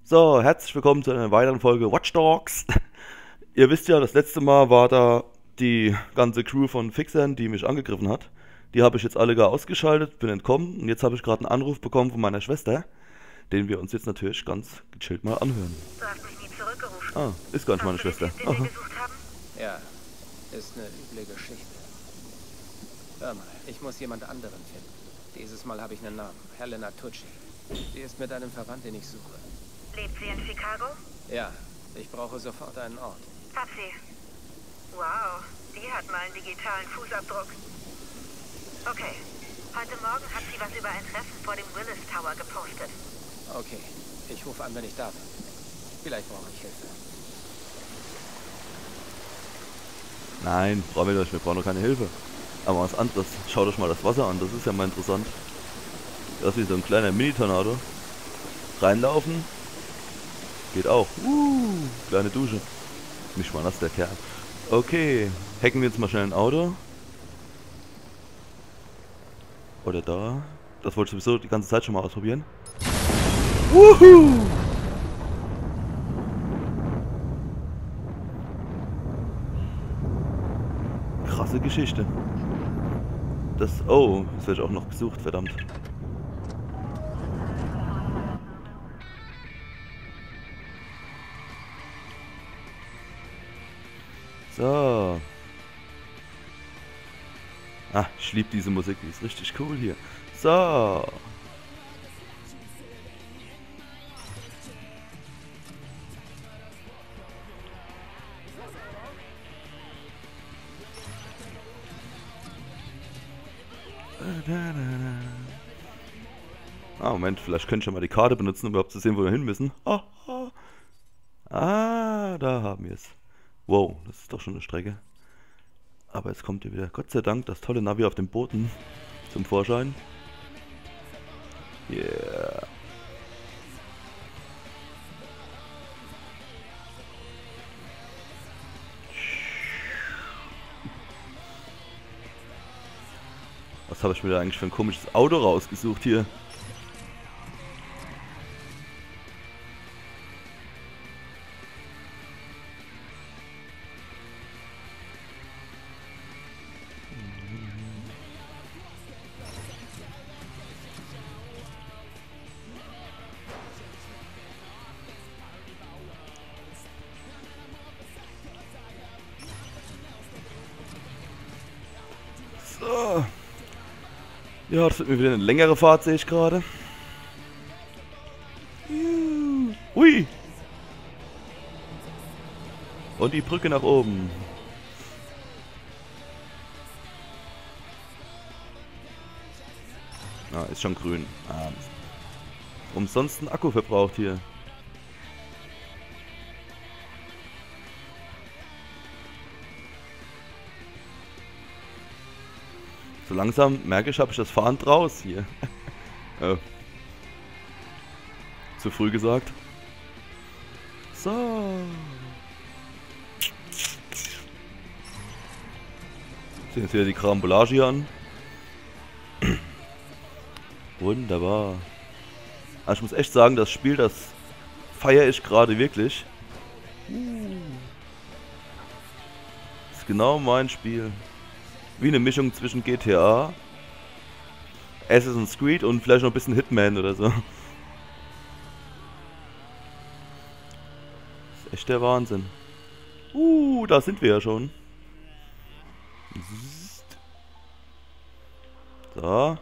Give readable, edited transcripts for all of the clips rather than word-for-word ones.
So, herzlich willkommen zu einer weiteren Folge Watch Dogs. Ihr wisst ja, das letzte Mal war da die ganze Crew von Fixern, die mich angegriffen hat. Die habe ich jetzt alle gar ausgeschaltet, bin entkommen und jetzt habe ich gerade einen Anruf bekommen von meiner Schwester, den wir uns jetzt natürlich ganz gechillt mal anhören. Du hast mich nie zurückgerufen. Ah, ist gar nicht meine Hast du den Schwester. Typ, den wir gesucht haben? Ja, ist eine üble Geschichte. Hör mal, ich muss jemand anderen finden. Dieses Mal habe ich einen Namen. Helena Tucci. Sie ist mit einem Verwandt, den ich suche. Lebt sie in Chicago? Ja, ich brauche sofort einen Ort. Hab sie. Wow, die hat mal einen digitalen Fußabdruck. Okay. Heute Morgen hat sie was über ein Treffen vor dem Willis Tower gepostet. Okay, ich rufe an, wenn ich da bin. Vielleicht brauche ich Hilfe. Nein, brauchen wir nicht, wir brauchen doch keine Hilfe. Aber was anderes, schaut euch mal das Wasser an, das ist ja mal interessant. Das ist wie so ein kleiner Mini-Tornado. Reinlaufen. Geht auch. Kleine Dusche. Nicht mal nass, der Kerl. Okay, hacken wir jetzt mal schnell ein Auto. Oder da. Das wollte ich sowieso die ganze Zeit schon mal ausprobieren. Wuhu! Krasse Geschichte. Das... Oh, das werde ich auch noch gesucht, verdammt. So. Ah, ich liebe diese Musik, die ist richtig cool hier. So. Ah, Moment, vielleicht könnte ich ja mal die Karte benutzen, um überhaupt zu sehen, wo wir hin müssen. Ah, da haben wir es. Wow, das ist doch schon eine Strecke. Aber jetzt kommt hier wieder, Gott sei Dank, das tolle Navi auf dem Boden zum Vorschein. Yeah. Was habe ich mir da eigentlich für ein komisches Auto rausgesucht hier? So. Ja, das wird mir wieder eine längere Fahrt, sehe ich gerade. Hui! Und die Brücke nach oben. Ah, ist schon grün. Ah, umsonst ein Akku verbraucht hier. So langsam merke ich, habe ich das Fahren draus hier. Zu früh gesagt. So. Sehen jetzt wieder die Karambolage hier an. Wunderbar. Also ich muss echt sagen, das Spiel, das feiere ich gerade wirklich. Das ist genau mein Spiel. Wie eine Mischung zwischen GTA, Assassin's Creed und vielleicht noch ein bisschen Hitman oder so. Das ist echt der Wahnsinn. Da sind wir ja schon. So.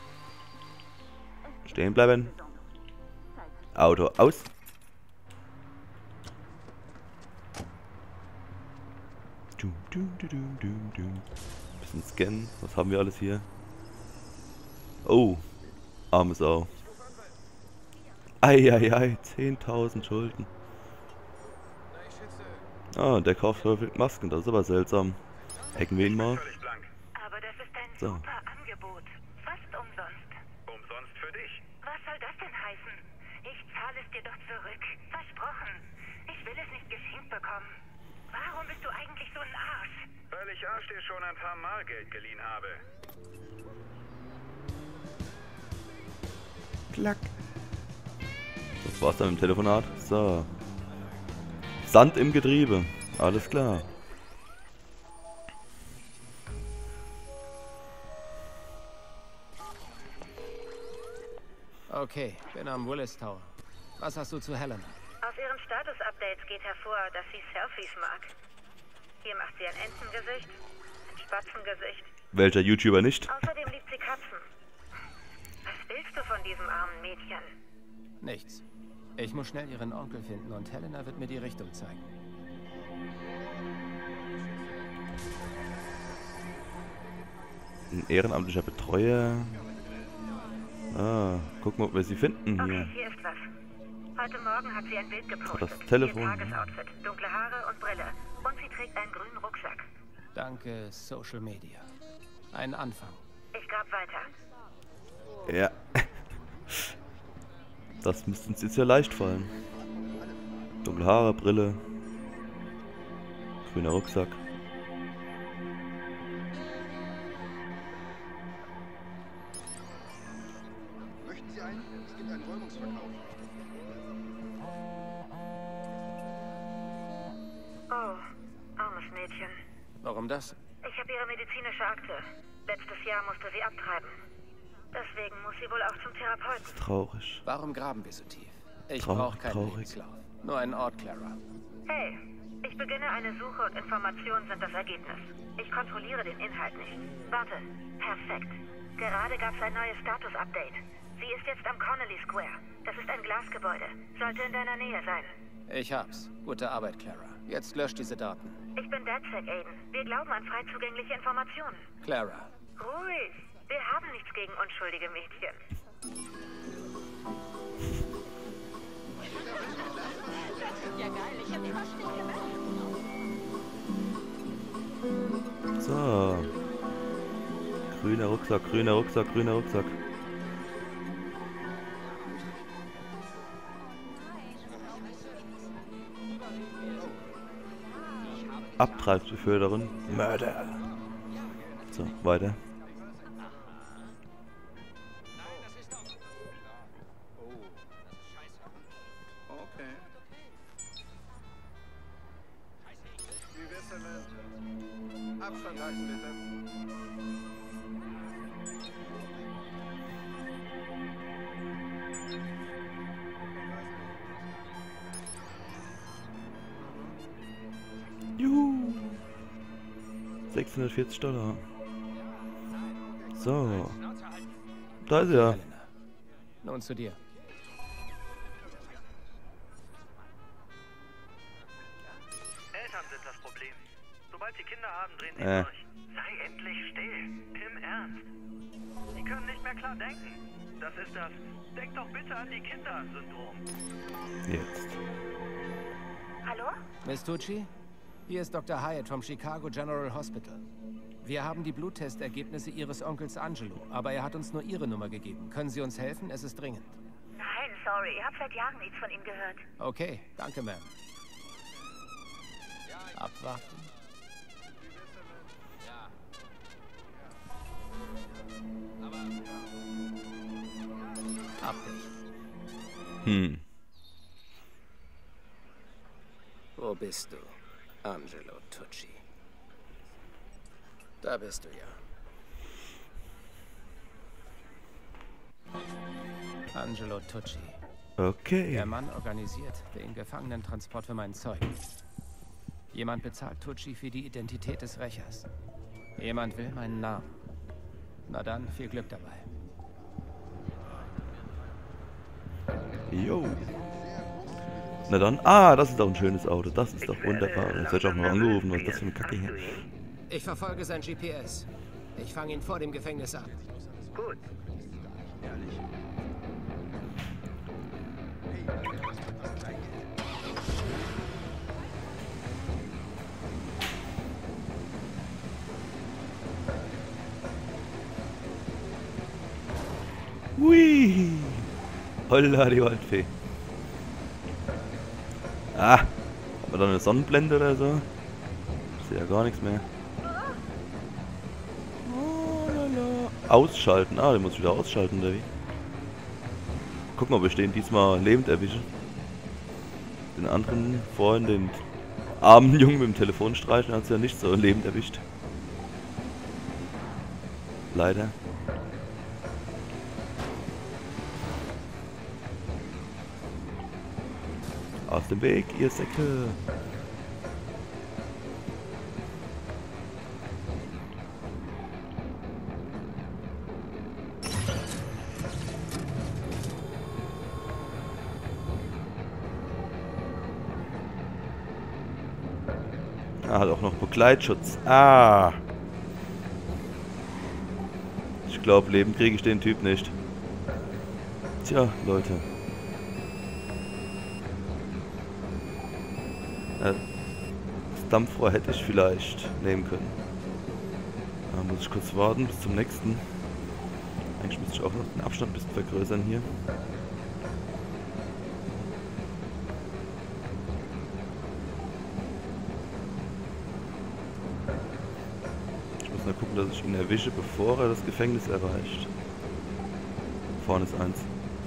Stehen bleiben. Auto aus. Bisschen scannen. Was haben wir alles hier? Oh. Arme Sau. Eieiei. 10.000 Schulden. Ah, der kauft häufig Masken. Das ist aber seltsam. Hacken wir ihn mal. Aber das ist ein So. super Angebot. Fast umsonst. Umsonst für dich. Was soll das denn heißen? Ich zahle es dir doch zurück. Versprochen. Ich will es nicht geschenkt bekommen. Warum bist du eigentlich so ein Arsch? Weil ich Arsch dir schon ein paar Mal Geld geliehen habe. Klack. Das war's dann im Telefonat. So. Sand im Getriebe. Alles klar. Okay, bin am Willis Tower. Was hast du zu Helena? Aus ihren Status-Updates geht hervor, dass sie Selfies mag. Hier macht sie ein Entengesicht, ein Spatzengesicht. Welcher YouTuber nicht? Außerdem liebt sie Katzen. Was willst du von diesem armen Mädchen? Nichts. Ich muss schnell ihren Onkel finden und Helena wird mir die Richtung zeigen. Ein ehrenamtlicher Betreuer. Ah, gucken, ob wir sie finden Okay, hier. hier ist was. Heute Morgen hat sie ein Bild gepostet. Das Telefon. Ihr Tagesoutfit, dunkle Haare und Brille. Und sie trägt einen grünen Rucksack. Danke, Social Media. Ein Anfang. Ich grab weiter. Ja. Das müsste uns jetzt ja leicht fallen. Dunkle Haare, Brille. Grüner Rucksack. Möchten Sie einen? Es gibt einen Räumungsverkauf. Oh, armes Mädchen. Warum das? Ich habe ihre medizinische Akte. Letztes Jahr musste sie abtreiben. Deswegen muss sie wohl auch zum Therapeuten. Traurig. Warum graben wir so tief? Ich Traurig, brauche keinen traurig. Lebenslauf. Nur einen Ort, Clara. Hey, ich beginne eine Suche und Informationen sind das Ergebnis. Ich kontrolliere den Inhalt nicht. Warte, perfekt. Gerade gab es ein neues Status-Update. Sie ist jetzt am Connolly Square. Das ist ein Glasgebäude. Sollte in deiner Nähe sein. Ich hab's. Gute Arbeit, Clara. Jetzt löscht diese Daten. Ich bin DedSec, Aiden. Wir glauben an frei zugängliche Informationen. Clara. Ruhig. Wir haben nichts gegen unschuldige Mädchen. Ja geil, ich hab die Maschine gemacht. So. Grüner Rucksack, grüner Rucksack, grüner Rucksack. Abtreibsbeförderin. Mörder. So, weiter. Okay. Wie wär's denn mit Abstand halten, bitte? Juhu. $640. So. Da ist er. Helena. Nun zu dir. Eltern sind das Problem. Sobald sie Kinder haben, drehen sie Äh. durch. Sei endlich still. Im Ernst. Sie können nicht mehr klar denken. Das ist das Denk doch bitte an die Kinder-Syndrom. Jetzt. Hallo? Miss Tucci? Hier ist Dr. Hyatt vom Chicago General Hospital. Wir haben die Bluttestergebnisse Ihres Onkels Angelo, aber er hat uns nur Ihre Nummer gegeben. Können Sie uns helfen? Es ist dringend. Nein, sorry. Ich habe seit Jahren nichts von ihm gehört. Okay, danke, Ma'am. Abwarten. Abdicht. Wo bist du, Angelo Tucci? Da bist du ja. Angelo Tucci. Okay. Der Mann organisiert den Gefangenentransport für meinen Zeugen. Jemand bezahlt Tucci für die Identität des Rächers. Jemand will meinen Namen. Na dann, viel Glück dabei. Jo. Na dann. Ah, das ist doch ein schönes Auto. Das ist doch wunderbar. Jetzt hätte ich auch noch angerufen. Was ist das für eine Kacke hier? Ich verfolge sein GPS. Ich fange ihn vor dem Gefängnis ab. Gut. Hui. Holla, die Waldfee. Ah. Haben wir da eine Sonnenblende oder so? Ich sehe ja gar nichts mehr. Oh, lala. Ausschalten. Ah, den muss ich wieder ausschalten, oder wie? gucken, ob ich den diesmal lebend erwische. Den anderen vorhin, den armen Jungen mit dem Telefonstreichen, hat es ja nicht so lebend erwischt. Leider. Aus dem Weg, ihr Säcke! Ah, hat auch noch Begleitschutz. Ah! Ich glaube, lebend kriege ich den Typ nicht. Tja, Leute. Das Dampfrohr hätte ich vielleicht nehmen können. Da muss ich kurz warten bis zum nächsten. Eigentlich müsste ich auch noch den Abstand ein bisschen vergrößern hier. Ich muss mal gucken, dass ich ihn erwische, bevor er das Gefängnis erreicht. Vorne ist eins.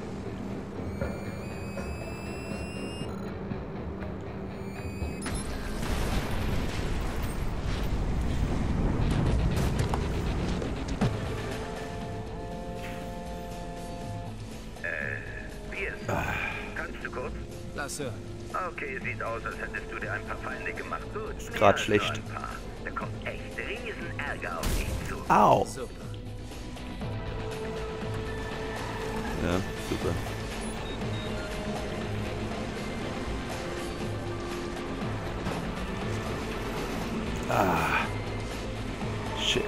Wie ist? Kannst du kurz? Lass hören. Okay, sieht aus, als hättest du dir ein paar Feinde gemacht. Gut. Ist grad schlecht. Ein paar. Da kommt echt riesen Ärger auf dich zu. Au! Super. Ja, super. Ah. Shit.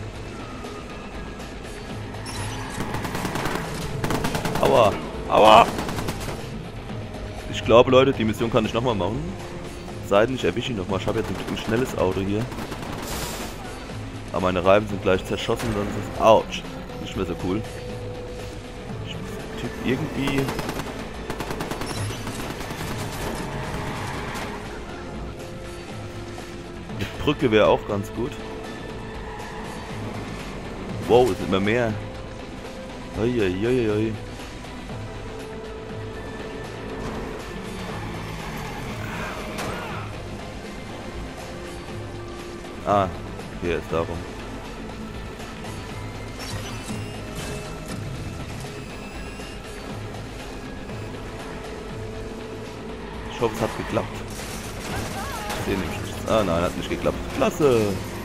Aua. Aua. Ich glaube, Leute, die Mission kann ich nochmal machen. Sei denn, ich erwische ihn nochmal. Ich habe jetzt ein schnelles Auto hier. Aber meine Reifen sind gleich zerschossen, dann ist es... Autsch. Nicht mehr so cool. Ich muss den Typ irgendwie... Eine Brücke wäre auch ganz gut. Wow, es sind immer mehr. Uiuiuiui. Ah, hier ist darum. Ich hoffe, es hat geklappt. Ich sehe nämlich nichts. Ah nein, hat nicht geklappt. Klasse!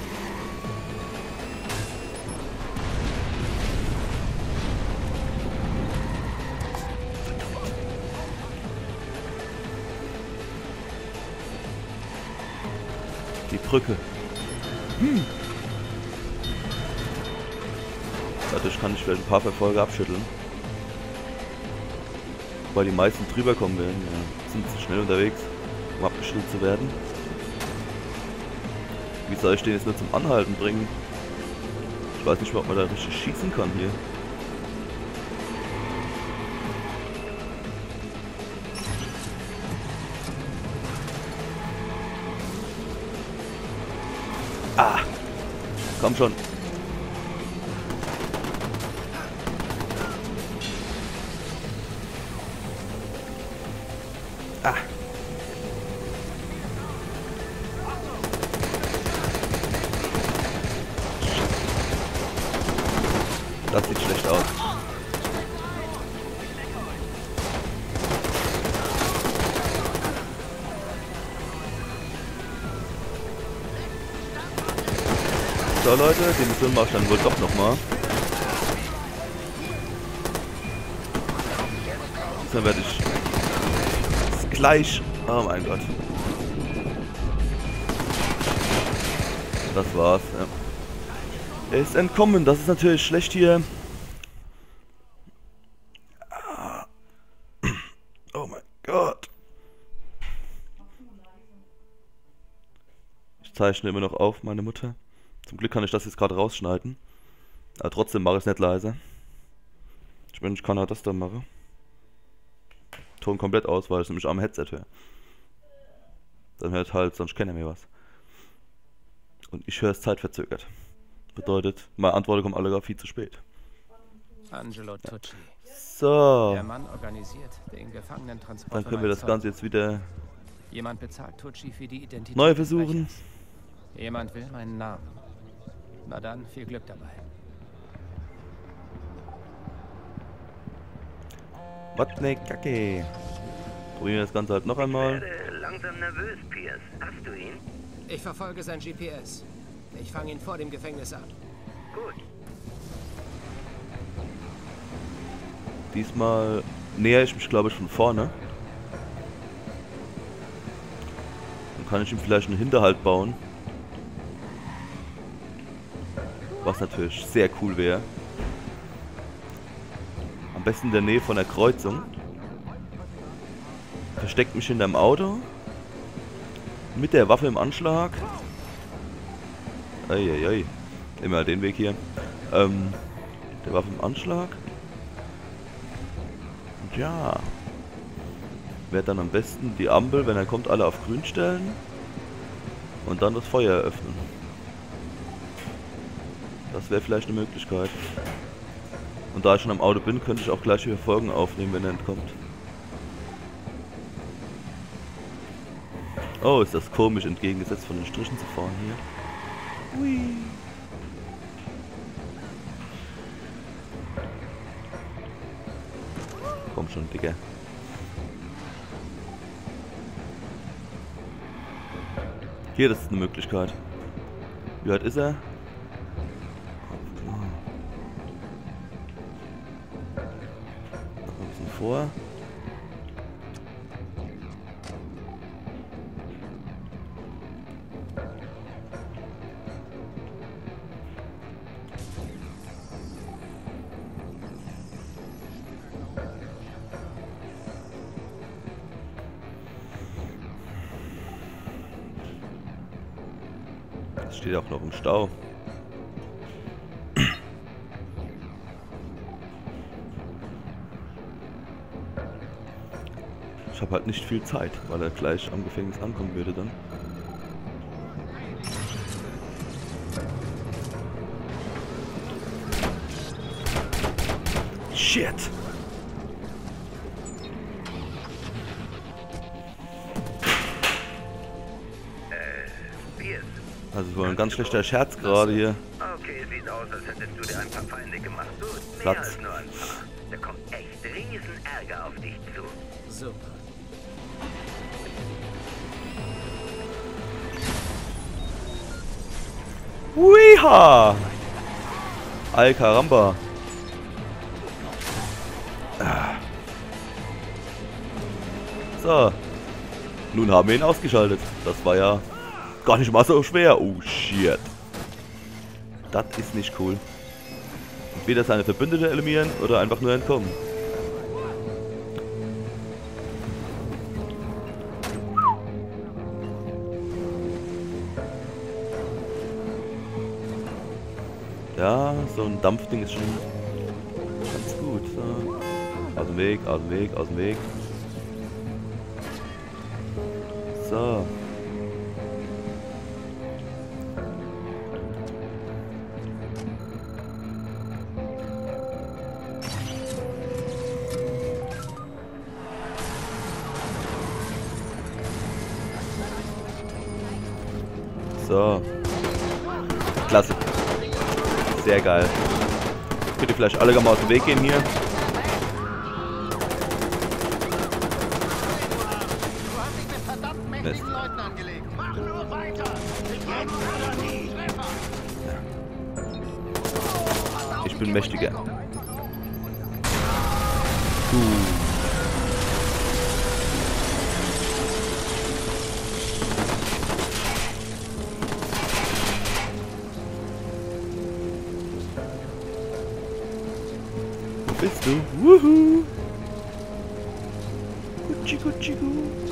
Die Brücke. Dadurch kann ich vielleicht ein paar Verfolger abschütteln. Weil die meisten drüber kommen werden. Ja, sind zu schnell unterwegs, um abgeschüttelt zu werden. Wie soll ich den jetzt nur zum Anhalten bringen? Ich weiß nicht mal, ob man da richtig schießen kann hier. Ah! Komm schon. Ah! Das sieht schlecht aus. So Leute, die Mission mache ich dann wohl doch nochmal. Dann werde ich das gleich... Oh mein Gott. Das war's, ja. Er ist entkommen, das ist natürlich schlecht hier. Oh mein Gott. Ich zeichne immer noch auf, meine Mutter. Zum Glück kann ich das jetzt gerade rausschneiden. Aber trotzdem mache ich es nicht leiser. Ich meine, ich kann auch das dann machen. Ton komplett aus, weil ich nämlich am Headset höre. Dann hört halt sonst keiner mehr was. Und ich höre es zeitverzögert. Bedeutet, meine Antworten kommen alle gar viel zu spät. Angelo Tucci. So. Der Mann organisiert den Gefangenentransport. Dann können wir das Ganze jetzt wieder Jemand bezahlt Tucci für die Identität. neu des versuchen. Brechers. Jemand will meinen Namen. Na dann, viel Glück dabei. Was ne Kacke. Probieren wir das Ganze halt noch einmal. Ich werde langsam nervös, Pierce. Hast du ihn? Ich verfolge sein GPS. Ich fange ihn vor dem Gefängnis ab. Gut. Diesmal näher ich mich, glaube ich, von vorne. Dann kann ich ihm vielleicht einen Hinterhalt bauen. Was natürlich sehr cool wäre. Am besten in der Nähe von der Kreuzung. Versteckt mich hinterm Auto. Mit der Waffe im Anschlag. Eieiei. Immer den Weg hier. Der Waffe im Anschlag. Und ja. Werde dann am besten die Ampel, wenn er kommt, alle auf grün stellen. Und dann das Feuer eröffnen. Das wäre vielleicht eine Möglichkeit. Und da ich schon am Auto bin, könnte ich auch gleich wieder Folgen aufnehmen, wenn er entkommt. Oh, ist das komisch, entgegengesetzt von den Strichen zu fahren hier. Hui. Komm schon, Digga. Hier, das ist eine Möglichkeit. Wie weit ist er? Ein bisschen vor. Das steht auch noch im Stau. Ich habe halt nicht viel Zeit, weil er gleich am Gefängnis ankommen würde dann. Shit! Pierce. Also es war ein ganz schlechter Scherz gerade hier. Okay, sieht aus, als hättest du dir ein paar Feinde gemacht. Gut, mehr Platz. als nur ein paar. Da kommt echt riesen Ärger auf dich zu. Super. Wiha! Al Caramba. So. Nun haben wir ihn ausgeschaltet. Das war ja gar nicht mal so schwer. Oh shit. Das ist nicht cool. Entweder seine Verbündete eliminieren oder einfach nur entkommen. Ja, so ein Dampfding ist schon ganz gut. So. Aus dem Weg, aus dem Weg, aus dem Weg. So. So. Klasse. Sehr geil. Könnt ihr vielleicht alle mal aus dem Weg gehen hier? Du hast dich mit verdammt mächtigen Leuten angelegt. Mach nur weiter. Ich bin mächtiger. Wo bist du? Wuhu! Gucci, gucci, gu.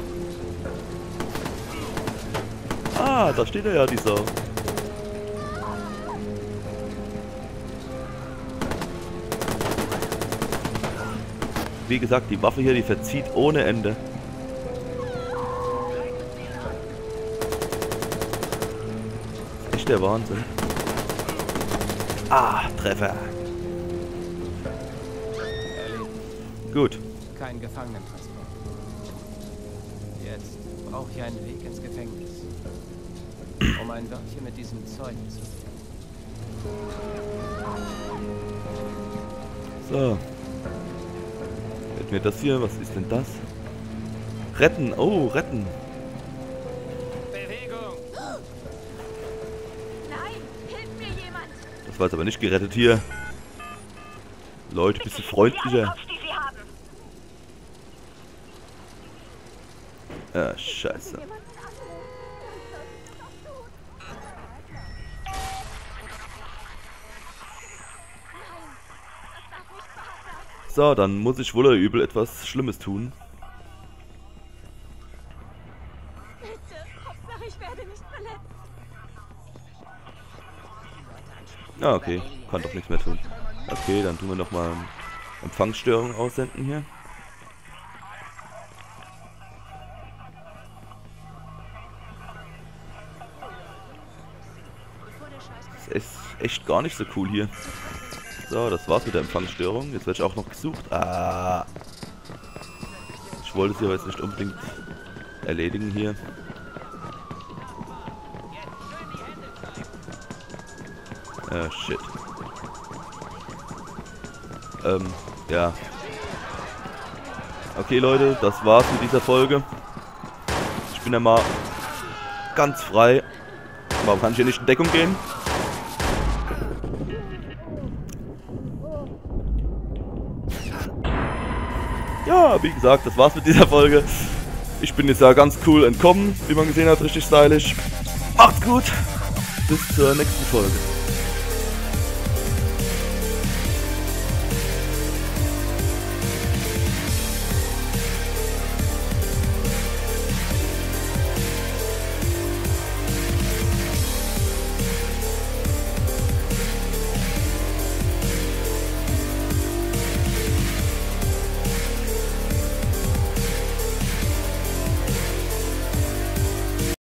Ah, da steht er ja, dieser. Wie gesagt, die Waffe hier, die verzieht ohne Ende. Das ist echt der Wahnsinn. Ah, Treffer. Gut. Kein Gefangenentransport. Jetzt brauche ich einen Weg ins Gefängnis. Um ein Wörtchen mit diesem Zeugen zu reden. So. Hätten wir das hier? Was ist denn das? Retten. Oh, retten. Bewegung! Nein, hilf mir jemand! Das war jetzt aber nicht gerettet hier. Leute, bisschen freundlicher. Ah, scheiße. So, dann muss ich wohl oder übel etwas Schlimmes tun. Bitte, Hauptsache ich werde nicht verletzt. Ah, okay. Kann doch nichts mehr tun. Okay, dann tun wir nochmal Empfangsstörung aussenden hier. Das ist echt gar nicht so cool hier. So, das war's mit der Empfangsstörung. Jetzt werde ich auch noch gesucht. Ah. Ich wollte sie aber jetzt nicht unbedingt erledigen hier. Shit. Ja. Okay, Leute, das war's mit dieser Folge. Ich bin ja mal ganz frei. Warum kann ich hier nicht in Deckung gehen? Ja, wie gesagt, das war's mit dieser Folge. Ich bin jetzt ja ganz cool entkommen, wie man gesehen hat, richtig stylisch. Macht's gut, bis zur nächsten Folge.